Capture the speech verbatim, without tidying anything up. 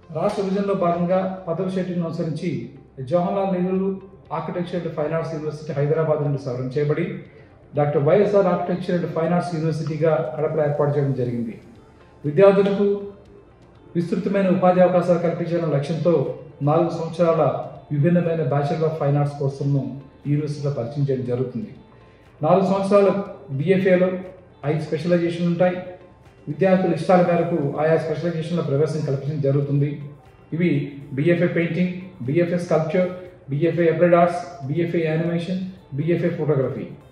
రాష్ట్ర విభజనలో భాగంగా పదవి షెడ్యూల్ను అనుసరించి Jawaharlal Nehru architecture and fine arts university Hyderabad నుండి సవరణ చేయబడి doctor YSR architecture and fine arts యూనివర్సిటీగా కడపలో ఏర్పాటు చేయడం జరిగింది. విద్యార్థులకు విస్తృతమైన ఉపాధి అవకాశాలు కల్పించాలనే లక్ష్యంతో నాలుగు సంవత్సరాల విభిన్నమైన బ్యాచిలర్ ఆఫ్ ఫైన్ ఆర్ట్స్ కోర్సులను ఈ యూనివర్సిటీలో పరిచయం చేయడం జరుగుతుంది. నాలుగు సంవత్సరాల బిఎఫ్ఏలో ఐదు స్పెషలైజేషన్లు ఉంటాయి. విద్యార్థుల ఇష్టాల మేరకు ఆయా స్పెషలైజేషన్ల ప్రవేశం కల్పించడం జరుగుతుంది. ఇవి BFA painting, BFA sculpture, BFA applied arts, BFA animation, BFA photography.